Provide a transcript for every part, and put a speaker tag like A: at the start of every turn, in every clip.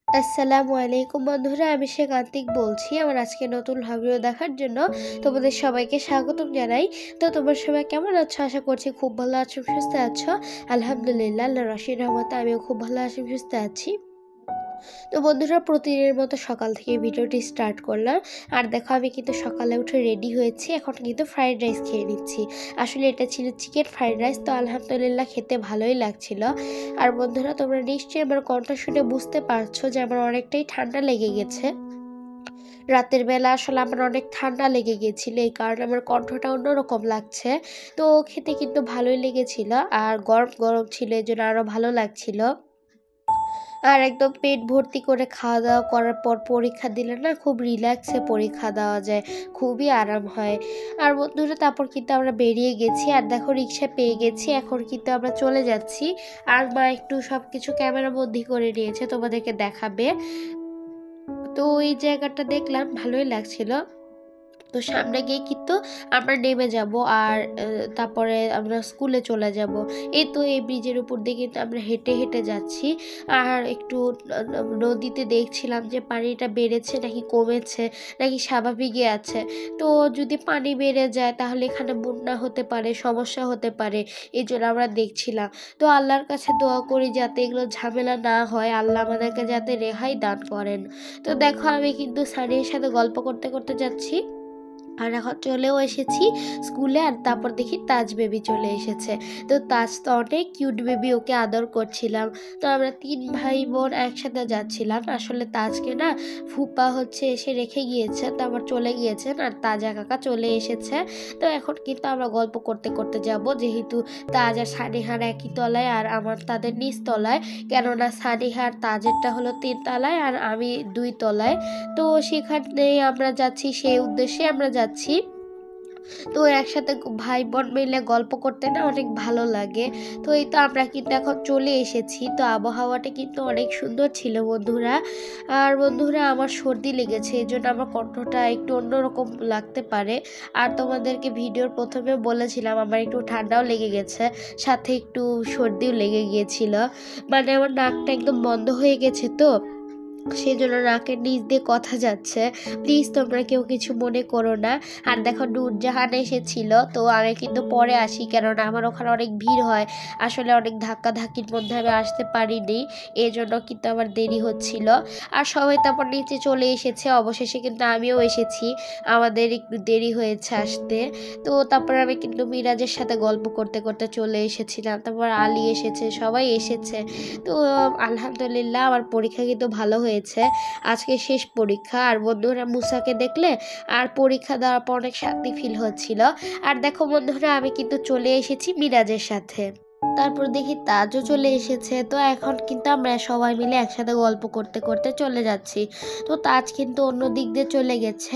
A: আসসালামু আলাইকুম বন্ধুরা, আমি শেখান্তিক বলছি। আমার আজকে নতুন ভিডিও দেখার জন্য তোমাদের সবাইকে স্বাগতম জানাই। তো তোমরা সবাই কেমন আছো? আশা করছি খুব ভালো আছো, সুস্থ আছো। আলহামদুলিল্লাহ, আল্লাহর অশেষ রহমতে আমিও খুব ভালো আছি, সুস্থ আছি। তো বন্ধুরা, প্রতিদিনের মতো সকাল থেকে ভিডিওটি স্টার্ট করলাম। আর দেখো, আমি কিন্তু সকালে উঠে রেডি হয়েছি। এখন কিন্তু ফ্রাইড রাইস খেয়ে নিচ্ছি। আসলে এটা ছিল চিকেন ফ্রাইড রাইস, তো আলহামদুলিল্লাহ খেতে ভালোই লাগছিল। আর বন্ধুরা, তোমরা নিশ্চয়ই আমার কণ্ঠ শুনে বুঝতে পারছো যে আমার অনেকটাই ঠান্ডা লেগে গেছে। রাতের বেলা আসলে আমার অনেক ঠান্ডা লেগে গেছিল, এই কারণে আমার কণ্ঠটা অন্যরকম লাগছে। তো খেতে কিন্তু ভালোই লেগেছিল, আর গরম গরম ছিল, এই জন্য আরও ভালো লাগছিল। আর একদম পেট ভর্তি করে খাওয়া দাওয়া করার পর পরীক্ষা দিলে না খুব রিল্যাক্সে পরীক্ষা দেওয়া যায়, খুবই আরাম হয়। আর বন্ধুরা, তারপর কিন্তু আমরা বেরিয়ে গেছি। আর দেখো, রিক্সা পেয়ে গেছি, এখন কিন্তু আমরা চলে যাচ্ছি। আর মা একটু সব কিছু ক্যামেরা বন্দি করে নিয়েছে, তোমাদেরকে দেখাবে। তো এই জায়গাটা দেখলাম, ভালোই লাগছিল। তো সামনে গিয়ে কিন্তু আমরা নেমে যাব, আর তারপরে আমরা স্কুলে চলে যাব। এই তো এই ব্রিজের উপর দিয়ে কিন্তু আমরা হেঁটে হেঁটে যাচ্ছি। আর একটু নদীতে দেখছিলাম যে পানিটা বেড়েছে নাকি কমেছে, নাকি স্বাভাবিকই আছে। তো যদি পানি বেড়ে যায় তাহলে এখানে বন্যা হতে পারে, সমস্যা হতে পারে, এই জন্য আমরা দেখছিলাম। তো আল্লাহর কাছে দোয়া করি যাতে এগুলো ঝামেলা না হয়, আল্লাহ আমাদেরকে যাতে রেহাই দান করেন। তো দেখো, আমি কিন্তু সানিয়ার সাথে গল্প করতে করতে যাচ্ছি। আর এখন চলেও এসেছি স্কুলে। আর তারপর দেখি তাজ বেবি চলে এসেছে। তো তাজ তো অনেক কিউট বেবি, ওকে আদর করছিলাম। তো আমরা 3 ভাই বোন একসাথে যাচ্ছিলাম। আসলে তাজকে না ফুপা এসে রেখে গিয়েছে, তারপর চলে গিয়েছেন, আর তাজা কাকা চলে এসেছে। তো এখন কিন্তু আমরা গল্প করতে করতে যাব, যেহেতু তাজ আর সানিহার একই তলায় আর আমার তাদের নিচ তলায়। কেননা সানিহার তাজেরটা হলো 3 তলায় আর আমি 2 তলায়। তো সেখানেই আমরা যাচ্ছি, সেই উদ্দেশ্যে আমরা যাচ্ছি। তো একসাথে ভাই বোন মিলে গল্প করতে না অনেক ভালো লাগে। তো এই তো আমরা কিন্তু এখন চলে এসেছি। তো আবহাওয়াটা কিন্তু অনেক সুন্দর ছিল বন্ধুরা। আর বন্ধুরা, আমার সর্দি লেগেছে, এই জন্য আমার কণ্ঠটা একটু অন্যরকম লাগতে পারে। আর তোমাদেরকে ভিডিওর প্রথমে বলেছিলাম আমার একটু ঠান্ডাও লেগে গেছে, সাথে একটু সর্দিও লেগে গিয়েছিল। মানে আমার নাকটা একদম বন্ধ হয়ে গেছে, তো সেই জন্য নাকের নিচ দিয়ে কথা যাচ্ছে। প্লিজ তোমরা কেউ কিছু মনে করো না। আর দেখো, নূরজাহান এসেছিল, তো আমি কিন্তু পরে আসি, কেননা আমার ওখানে অনেক ভিড় হয়। আসলে অনেক ধাক্কাধাক্কির মধ্যে আমি আসতে পারিনি, এই জন্য কিন্তু আমার দেরি হচ্ছিল। আর সবাই তারপর নিচে চলে এসেছে, অবশেষে কিন্তু আমিও এসেছি। আমাদের একটু দেরি হয়েছে আসতে। তো তারপর আমি কিন্তু মিরাজের সাথে গল্প করতে করতে চলে এসেছিলাম। তারপর আলী এসেছে, সবাই এসেছে। তো আলহামদুলিল্লাহ আমার পরীক্ষা কিন্তু ভালো হয়েছে। আজকে শেষ পরীক্ষা। আর বন্ধুরা, মুসাকে দেখলে আর পরীক্ষা দেওয়ার পর অনেক শান্তি ফিল হচ্ছিল। আর দেখো বন্ধুরা, আমি কিন্তু চলে এসেছি মিরাজের সাথে। তারপর দেখি তাজও চলে এসেছে। তো এখন কিন্তু আমরা সবাই মিলে একসাথে গল্প করতে করতে চলে যাচ্ছি। তো তাজ কিন্তু অন্য দিক দিয়ে চলে গেছে,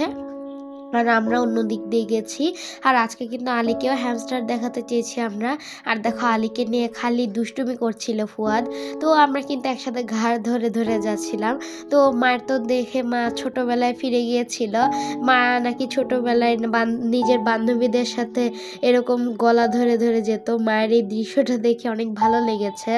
A: আর আমরা অন্য দিক দিয়ে গেছি। আর আজকে কিন্তু আলীকেও হ্যামস্টার দেখাতে চেয়েছি আমরা। আর দেখো, আলীকে নিয়ে খালি দুষ্টুমি করছিল ফুয়াদ। তো আমরা কিন্তু একসাথে ঘাড় ধরে ধরে যাচ্ছিলাম। তো মায়ের তো দেখে মা ছোটোবেলায় ফিরে গিয়েছিল। মা নাকি ছোটোবেলায় নিজের বান্ধবীদের সাথে এরকম গলা ধরে ধরে যেত। মায়ের এই দৃশ্যটা দেখে অনেক ভালো লেগেছে।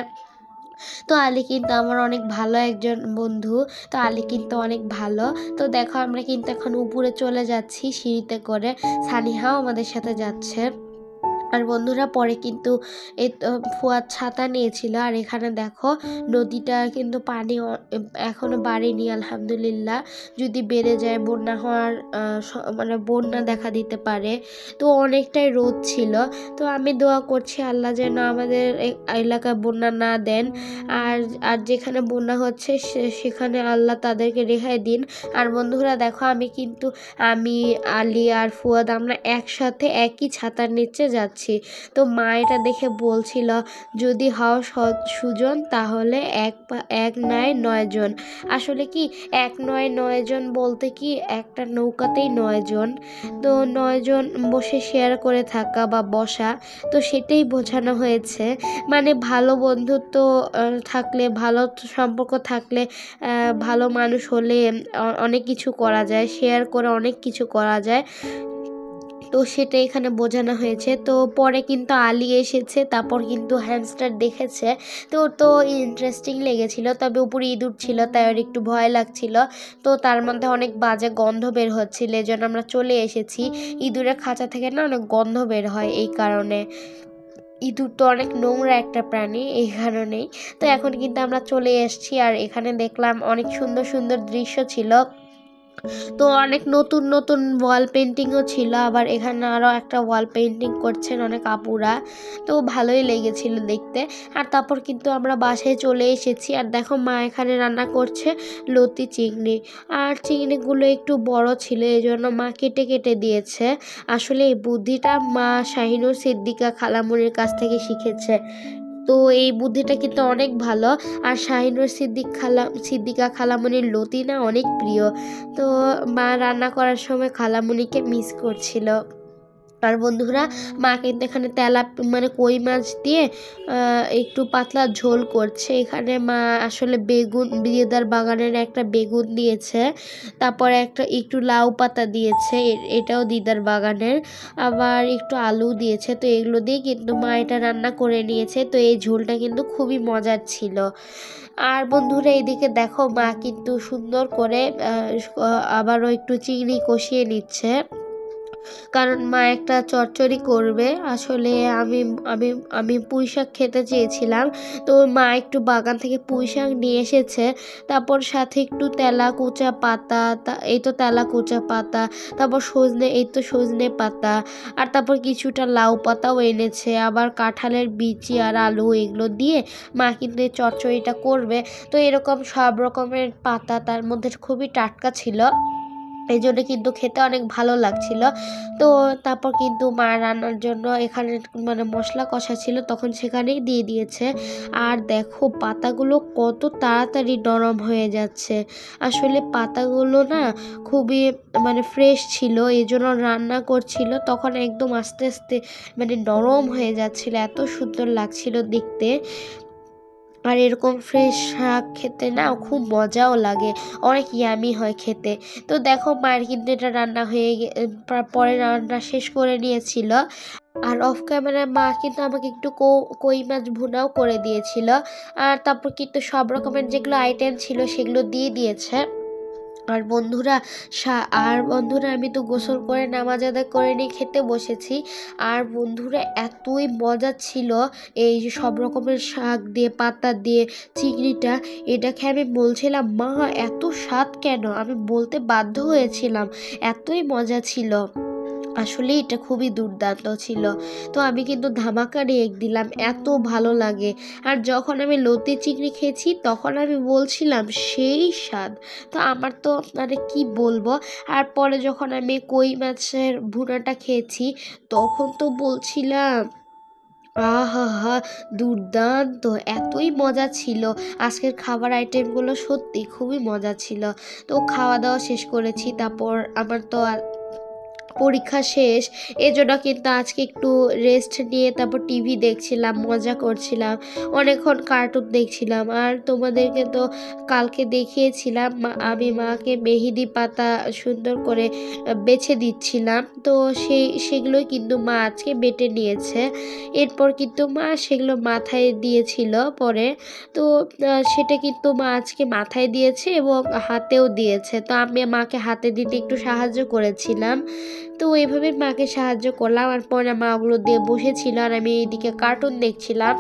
A: তো আলী কিন্তু আমার অনেক ভালো একজন বন্ধু। তো আলী কিন্তু অনেক ভালো। তো দেখো, আমরা কিন্তু এখন উপরে চলে যাচ্ছি সিঁড়িতে করে। সানিহাও আমাদের সাথে যাচ্ছে। আর বন্ধুরা, পরে কিন্তু এই ফুয়াদ ছাতা নিয়েছিল। আর এখানে দেখো, নদীটা কিন্তু পানি এখনো বাড়েনি আলহামদুলিল্লাহ। যদি বেড়ে যায় বন্যা হওয়ার মানে বন্যা দেখা দিতে পারে। তো অনেকটাই রোদ ছিল। তো আমি দোয়া করছি আল্লাহ যেন আমাদের এলাকায় বন্যা না দেন। আর আর যেখানে বন্যা হচ্ছে সেখানে আল্লাহ তাদেরকে রেহাই দিন। আর বন্ধুরা দেখো, আমি আলী আর ফুয়াদ আমরা একসাথে একই ছাতার নিচে যাচ্ছি। তো মা এটা দেখে বলছিল, যদি হও সুজন তাহলে এক নয় 9 জন। আসলে কি, 1 নয় 9 জন বলতে কি, একটা নৌকাতেই 9 জন। তো 9 জন বসে শেয়ার করে থাকা বা বসা, তো সেটাই বোঝানো হয়েছে। মানে ভালো বন্ধুত্ব থাকলে, ভালো সম্পর্ক থাকলে, ভালো মানুষ হলে অনেক কিছু করা যায়, শেয়ার করে অনেক কিছু করা যায়। তো সেটা এখানে বোঝানো হয়েছে। তো পরে কিন্তু আলী এসেছে, তারপর কিন্তু হ্যামস্টার দেখেছে, তো ওর তো ইন্টারেস্টিং লেগেছিল। তবে উপরে ইঁদুর ছিল, তাই ওর একটু ভয় লাগছিল। তো তার মধ্যে অনেক বাজে গন্ধ বের হচ্ছিল, এই জন্য আমরা চলে এসেছি। ইঁদুরের খাঁচা থেকে না অনেক গন্ধ বের হয়, এই কারণে। ইঁদুর তো অনেক নোংরা একটা প্রাণী, এই কারণেই। তো এখন কিন্তু আমরা চলে এসেছি, আর এখানে দেখলাম অনেক সুন্দর সুন্দর দৃশ্য ছিল। তো অনেক নতুন নতুন ওয়াল পেন্টিংও ছিল, আবার এখানে আরও একটা ওয়াল পেন্টিং করছেন অনেক আপুরা। তো ভালোই লেগেছিল দেখতে। আর তারপর কিন্তু আমরা বাসায় চলে এসেছি, আর দেখো মা এখানে রান্না করছে লতি চিংড়ি। আর চিংড়িগুলো একটু বড় ছিল, এই জন্য মা কেটে কেটে দিয়েছে। আসলে এই বুদ্ধিটা মা শাহিনুর সিদ্দিকা খালামুনির কাছ থেকে শিখেছে। তো এই বুদ্ধিটা কিন্তু অনেক ভালো। আর শাহিনুর সিদ্দিকা খালামুনির লতি না অনেক প্রিয়। তো মা রান্না করার সময় খালামুনিকে মিস করছিল। আর বন্ধুরা, মা কিন্তু এখানে কই মাছ দিয়ে একটু পাতলা ঝোল করছে। এখানে মা আসলে বেগুন, দিদার বাগানের একটা বেগুন দিয়েছে, তারপরে একটু লাউ পাতা দিয়েছে, এটাও দিদার বাগানের, আবার একটু আলু দিয়েছে। তো এগুলো দিয়ে কিন্তু মা এটা রান্না করে নিয়েছে। তো এই ঝোলটা কিন্তু খুবই মজার ছিল। আর বন্ধুরা, এদিকে দেখো মা কিন্তু সুন্দর করে আবারও একটু চিংড়ি কষিয়ে নিচ্ছে, কারণ মা একটা চচ্চড়ি করবে। আসলে আমি আমি আমি পুঁই শাক খেতে চেয়েছিলাম, তো মা একটু বাগান থেকে পুঁই শাক নিয়ে এসেছে। তারপর সাথে একটু তেলাকুচা পাতা, তেলাকুচা পাতা, তারপর সজনে পাতা, আর তারপর কিছুটা লাউ পাতাও এনেছে, আবার কাঁঠালের বিচি আর আলু, এগুলো দিয়ে মা কিন্তু এই চচ্চড়িটা করবে। তো এরকম সব রকমের পাতা, তার মধ্যে খুবই টাটকা ছিল, এই জন্য কিন্তু খেতে অনেক ভালো লাগছিল। তো তারপর কিন্তু মা রান্নার জন্য এখানে মশলা কষা ছিল, তখন সেখানেই দিয়ে দিয়েছে। আর দেখো পাতাগুলো কত তাড়াতাড়ি নরম হয়ে যাচ্ছে। আসলে পাতাগুলো না খুবই ফ্রেশ ছিল, এই জন্য রান্না করছিল তখন একদম আস্তে আস্তে নরম হয়ে যাচ্ছিল, এত সুন্দর লাগছিল দেখতে। আর এরকম ফ্রেশ শাক খেতে না খুব মজাও লাগে, অনেক ইয়ামি হয় খেতে। তো দেখো মায়ের কিন্তু এটা রান্না হয়ে পরে রান্না শেষ করে নিয়েছিল। আর অফ ক্যামেরায় মা কিন্তু আমাকে একটু কই মাছ ভুনাও করে দিয়েছিল। আর তারপর কিন্তু সব রকমের যেগুলো আইটেম ছিল সেগুলো দিয়ে দিয়েছে। আর বন্ধুরা আমি তো গোসল করে নামাজ আদায় করে নিয়ে খেতে বসেছি। আর বন্ধুরা, এতই মজা ছিল এই যে সব রকমের শাক দিয়ে, পাতা দিয়ে চিংড়িটা, এটাকে আমি বলছিলাম মা এত স্বাদ কেন, আমি বলতে বাধ্য হয়েছিলাম, এতই মজা ছিল। আসলে এটা খুবই দুর্দান্ত ছিল। তো আমি কিন্তু ধামাকা রেগ দিলাম, এত ভালো লাগে। আর যখন আমি লতি চিংড়ি খেয়েছি তখন আমি বলছিলাম সেই স্বাদ। তো আমার তো কি বলবো। আর পরে যখন আমি কই মাছের ভুনাটা খেয়েছি তখন তো বলছিলাম আহা হা, দুর্দান্ত, এতই মজা ছিল। আজকের খাবার আইটেমগুলো সত্যি খুবই মজা ছিল। তো খাওয়া দাওয়া শেষ করেছি, তারপর আমার তো পরীক্ষা শেষ, এজন্য কিন্তু আজকে একটু রেস্ট নিয়ে তারপর টিভি দেখছিলাম, মজা করছিলাম, অনেকক্ষণ কার্টুন দেখছিলাম। আর তোমাদেরকে তো কালকে দেখিয়েছিলাম আমি মাকে মেহেদি পাতা সুন্দর করে বেছে দিচ্ছিলাম। তো সেগুলোই কিন্তু মা আজকে বেটে নিয়েছে। এরপর কিন্তু মা সেগুলো মাথায় দিয়েছিল পরে। তো সেটা কিন্তু মা আজকে মাথায় দিয়েছে এবং হাতেও দিয়েছে। তো আমি মাকে হাতে দিতে একটু সাহায্য করেছিলাম। তো এইভাবে মাকে সাহায্য করলাম। আর পরে মা ওগুলো দিয়ে বসেছিল, আর আমি এইদিকে কার্টুন দেখছিলাম।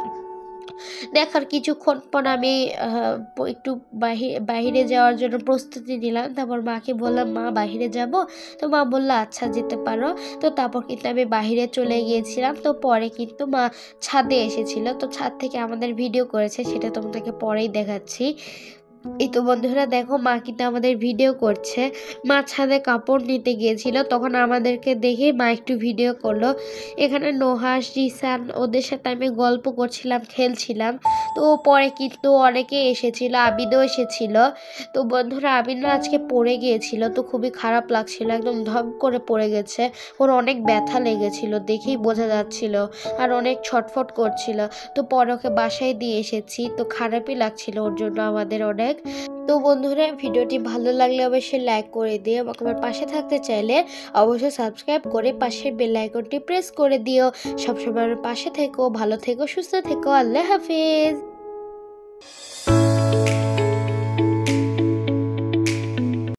A: দেখার কিছুক্ষণ পর আমি একটু বাহিরে যাওয়ার জন্য প্রস্তুতি নিলাম। তারপর মাকে বললাম মা বাহিরে যাব। তো মা বললো আচ্ছা যেতে পারো। তো তারপর কিন্তু আমি বাহিরে চলে গিয়েছিলাম। তো পরে কিন্তু মা ছাদে এসেছিল, তো ছাদ থেকে আমাদের ভিডিও করেছে, সেটা তোমাদেরকে পরেই দেখাচ্ছি। এই তো বন্ধুরা দেখো মা কিন্তু আমাদের ভিডিও করছে। মা ছাদে কাপড় নিতে গিয়েছিল, তখন আমাদেরকে দেখে মা একটু ভিডিও করলো। এখানে নোহাস, রিসান, ওদের সাথে আমি গল্প করছিলাম, খেলছিলাম। তো পরে কিন্তু অনেকে এসেছিল, আবিদও এসেছিল। তো বন্ধুরা, আবিদ না আজকে পড়ে গিয়েছিল, তো খুবই খারাপ লাগছিল, একদম ধপ করে পড়ে গেছে। ওর অনেক ব্যথা লেগেছিল, দেখেই বোঝা যাচ্ছিল, আর অনেক ছটফট করছিল। তো পরে ওকে বাসায় দিয়ে এসেছি, তো খারাপই লাগছিল ওর জন্য আমাদের অনেক। অনেক। তো বন্ধুরা ভিডিওটি ভালো লাগলে অবশ্যই লাইক করে দিও, আমাকে আমার পাশে থাকতে চাইলে অবশ্যই সাবস্ক্রাইব করে পাশের বেল আইকনটি প্রেস করে দিও। সবসময় আমার পাশে থেকো, ভালো থেকো, সুস্থ থেকো। আল্লাহ হাফেজ।